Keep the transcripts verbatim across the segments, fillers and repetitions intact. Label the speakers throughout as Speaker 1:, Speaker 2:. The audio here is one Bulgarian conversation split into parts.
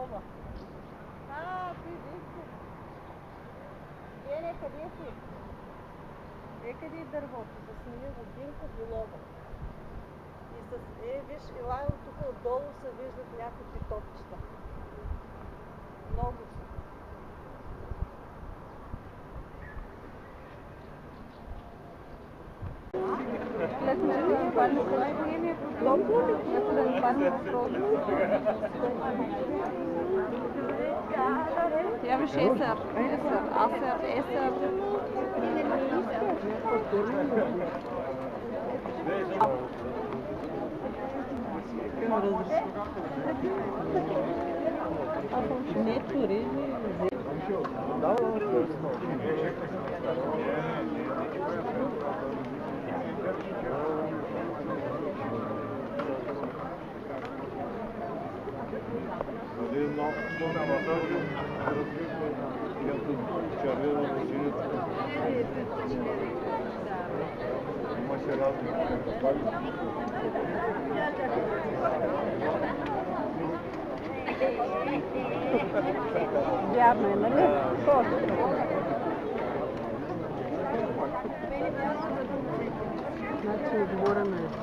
Speaker 1: дома. А, ти вижте. Гене, къде си? Е, къде е дървото? Засними го, Динко Билова. И с, е, виж, Илайо, тук отдолу се виждат някакви топчета. Много са.
Speaker 2: Ja wiesz, eser, eser, aser, eser.
Speaker 1: Не туризм.
Speaker 3: Имаше разлика.
Speaker 1: Вярно е, нали? Значи отговорено е.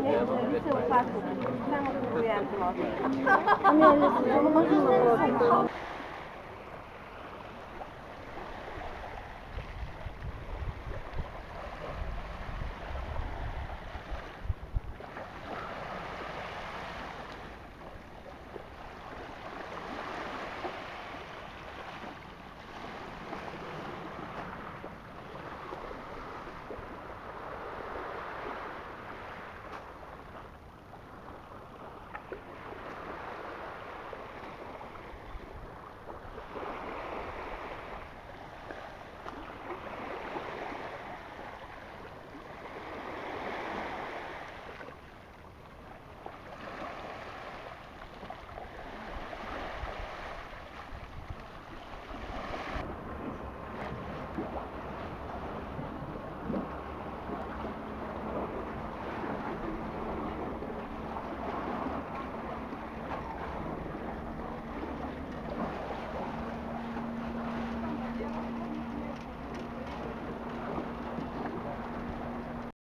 Speaker 1: Ами, не, не, не, не, не, не, не,